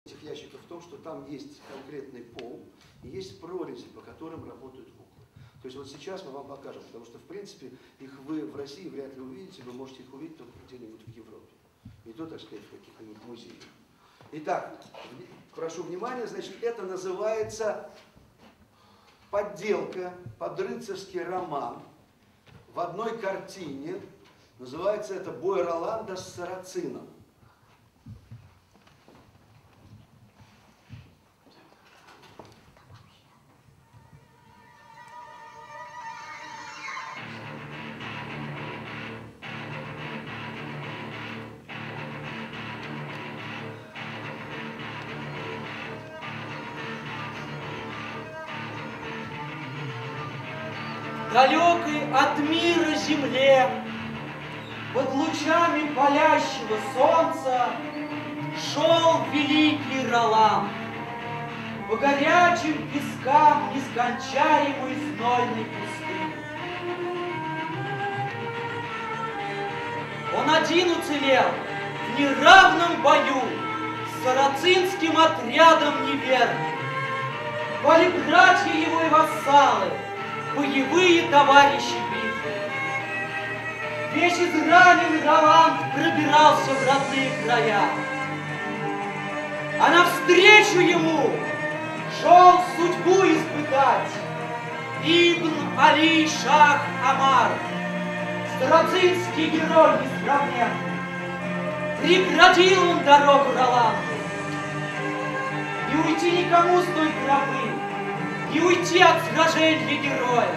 этих ящиков в том, что там есть конкретный пол и есть прорези, по которым работают куклы. То есть вот сейчас мы вам покажем, потому что в принципе их вы в России вряд ли увидите, вы можете их увидеть только где-нибудь в Европе. Не то, так сказать, в каких-нибудь музеях. Итак, прошу внимания, значит, это называется подделка под рыцарский роман в одной картине. Называется это «Бой Роланда с сарацином». Далекой от мира земле, под лучами палящего солнца, шел великий Роланд по горячим пескам нескончаемой знойной пустыни. Он один уцелел в неравном бою с сарацинским отрядом неверных. Пали братья его и вассалы, боевые товарищи битвы. Весь изранен Роланд пробирался в родные края, а навстречу ему шел судьбу испытать Ибн Али Шах Амар, сарацинский герой несравненный. Преградил он дорогу Роланду. Не уйти никому с той тропы, не уйти от сражения героя.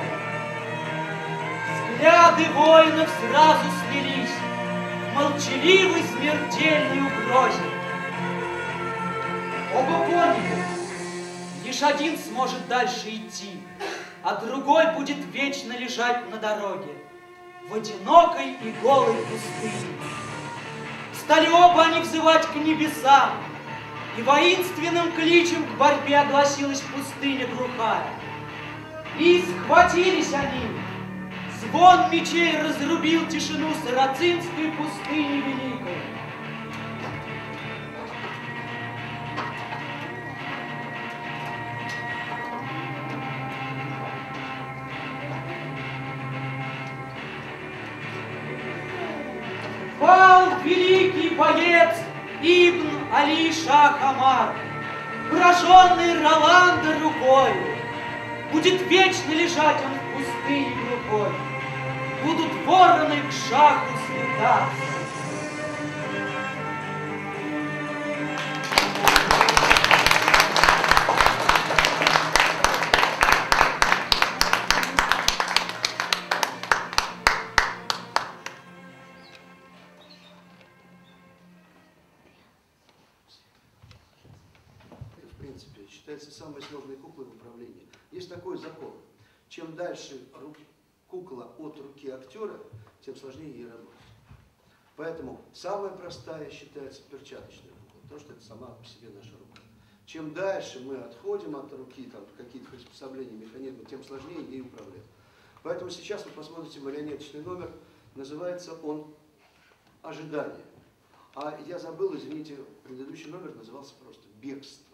Взгляды воинов сразу слились в молчаливой смертельной угрозе. Оба поняли, лишь один сможет дальше идти, а другой будет вечно лежать на дороге, в одинокой и голой пустыне. Стали оба они взывать к небесам, и воинственным кличем к борьбе огласилась пустыня глухая. И схватились они. Звон мечей разрубил тишину сарацинской пустыни великой. Пал великий боец Ибн Али Шах Амар, пораженный Роланда рукой. Будет вечно лежать он в пустыне глухой. Будут вороны к шаху слетаться. Считается самой сложной куклой в управлении. Есть такой закон. Чем дальше кукла от руки актера, тем сложнее ей работать. Поэтому самая простая считается перчаточная кукла, потому что это сама по себе наша рука. Чем дальше мы отходим от руки, там какие-то приспособления, механизмы, тем сложнее ей управлять. Поэтому сейчас вы посмотрите марионеточный номер, называется он «Ожидание». А я забыл, извините, предыдущий номер назывался просто «Бегство».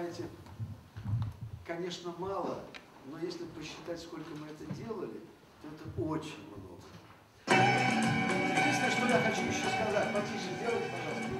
знаете, конечно, мало, но если посчитать, сколько мы это делали, то это очень много. Единственное, что я хочу еще сказать, потише сделайте, пожалуйста.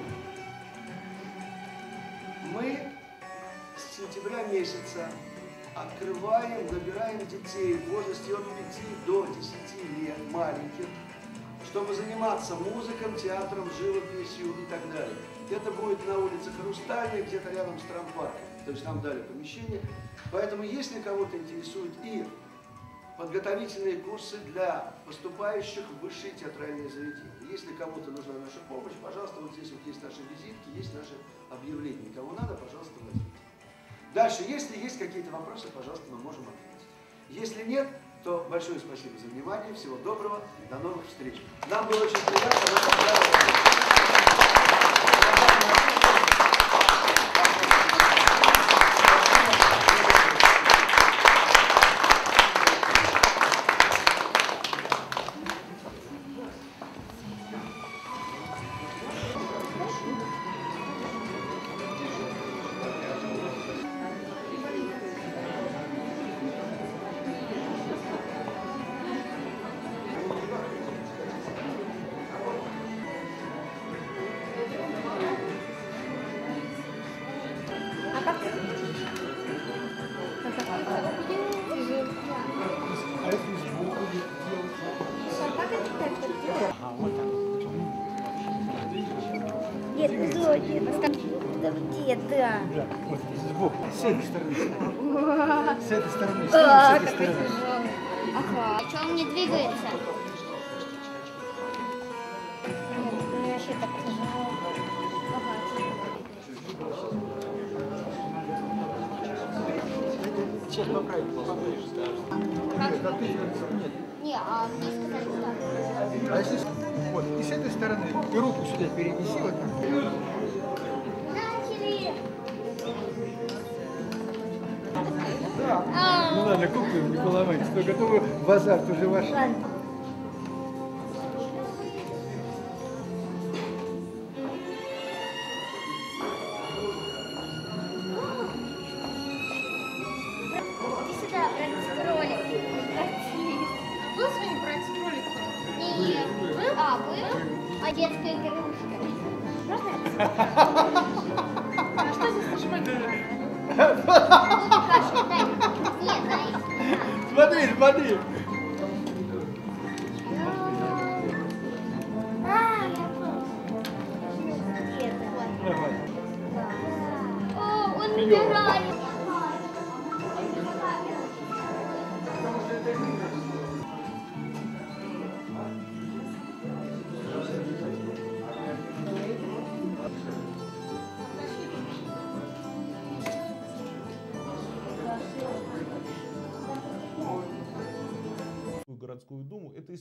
Мы с сентября месяца открываем, набираем детей в возрасте от 5 до 10 лет, маленьких, чтобы заниматься музыкой, театром, живописью и так далее. Это будет на улице Хрустальной, где-то рядом с трампарком. То есть нам дали помещение. Поэтому, если кого-то интересует и подготовительные курсы для поступающих в высшие театральные заведения. Если кому-то нужна наша помощь, пожалуйста, вот здесь вот есть наши визитки, есть наши объявления. Кому надо, пожалуйста, возьмите. Дальше, если есть какие-то вопросы, пожалуйста, мы можем ответить. Если нет, то большое спасибо за внимание, всего доброго, до новых встреч. Нам было очень приятно. Нет, высокие. Где, да. Вот сбоку, с этой стороны. С этой стороны. А, какой тяжелый. Ага. А что он не двигается? Нет, ну вообще так тяжело. Сейчас поправить. Нет. Не, а мне сказали, что... А если... Вот, и с этой стороны. И руку сюда перенеси вот так. Начали! Да. Ну ладно, куклы не поломайте. Что, готовы в азарт уже вошли? Ладно. Иди сюда, братик-кролик. Был с вами братик-кролик? Нет. А, был? А детская игрушка. Можно? А что здесь нажимать надо? Каша, дай. Нет, дай. Смотри, смотри. Я понял. Где-то. Давай. О, он набирает. городскую думу, это